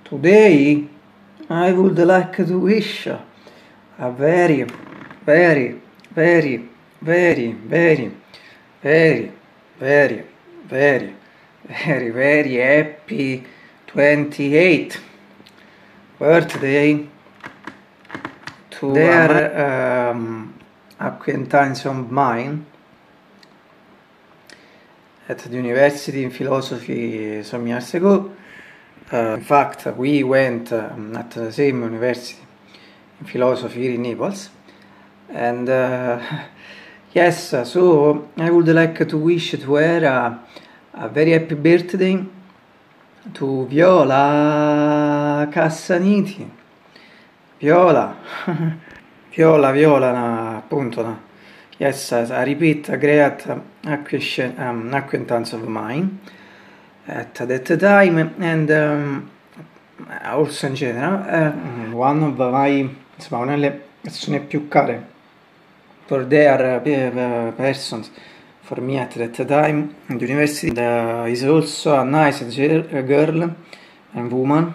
Today I would like to wish a very, very, very, very, very, very, very, very, very, very happy 28th birthday to their acquaintance of mine at the university in philosophy some years ago. In fact, we went at the same university in philosophy here in Naples, and yes, so I would like to wish to her a very happy birthday to Viola Cassaniti. Viola, Viola, appunto, yes, I repeat, a great acquaintance of mine at that time, and also in general, one of my, insomma, una delle persone più care for their persons for me at that time in the university, is also a nice girl and woman,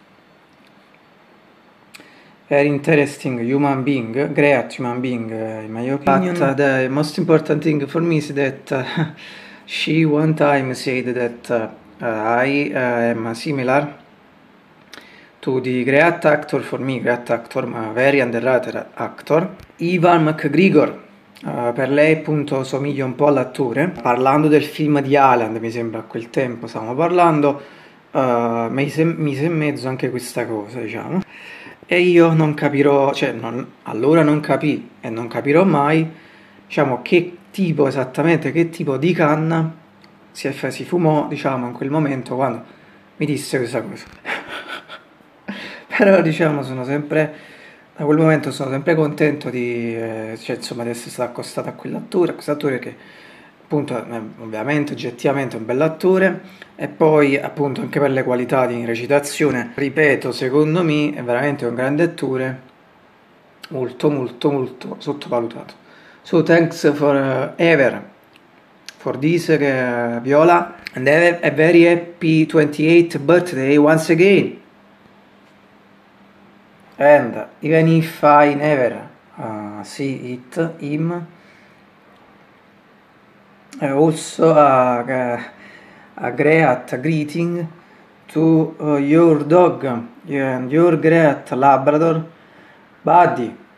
very interesting human being, great human being in my opinion. But the most important thing for me is that she one time said that I am similar to the great actor, for me, great actor, ma very underrated actor, Ewan McGregor. Per lei appunto somiglia un po' all'attore. Parlando del film di Haaland, mi sembra a quel tempo stavamo parlando, mise in mezzo anche questa cosa, diciamo. E io non capirò, cioè allora non capì e non capirò mai, diciamo, che tipo esattamente, che tipo di canna si fumò, diciamo, in quel momento quando mi disse questa cosa. Però, diciamo, da quel momento sono sempre contento di, cioè, insomma, di essere stato accostato a quest'attore che appunto ovviamente oggettivamente è un bell'attore, e poi appunto anche per le qualità di recitazione, ripeto, secondo me è veramente un grande attore, molto molto molto sottovalutato. So thanks for for this Viola, and have a very happy 28th birthday once again. And even if I never see him, also a great greeting to your dog and your great Labrador, Buddy.